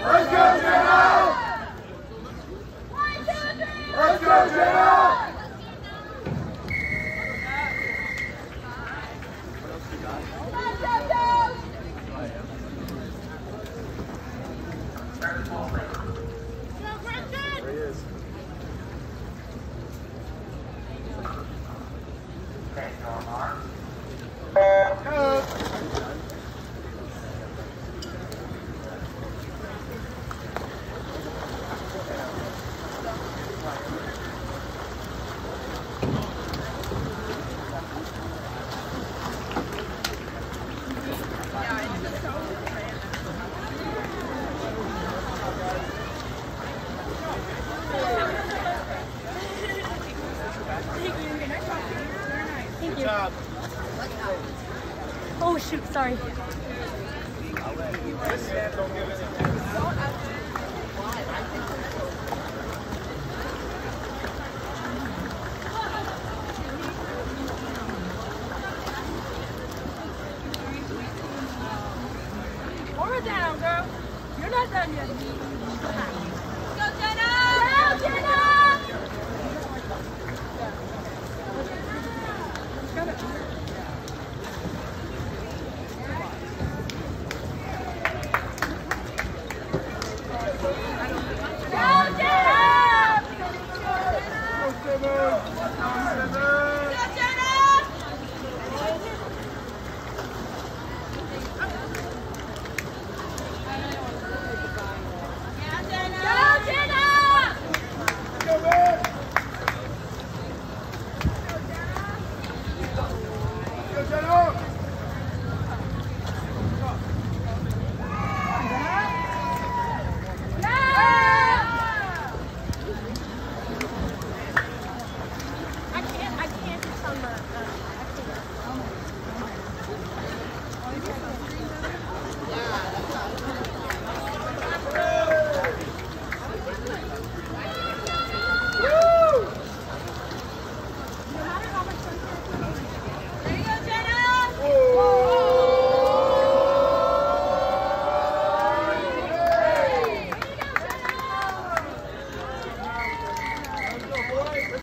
Let's go, Jenna! Let's go, Jenna! There he is. Good job. Oh shoot, sorry. Hold her down, girl. You're not done yet. Go, Jenna! Go, Jenna! Go, Jenna!